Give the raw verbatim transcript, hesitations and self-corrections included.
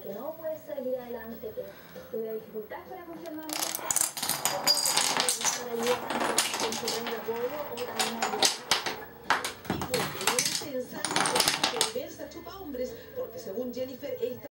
que no puedes salir adelante, que tuve dificultades para confirmar para ayudar con su plan de apoyo o también ayudar. Y volvieron pensando en que Versa chupa hombres, porque según Jennifer, esta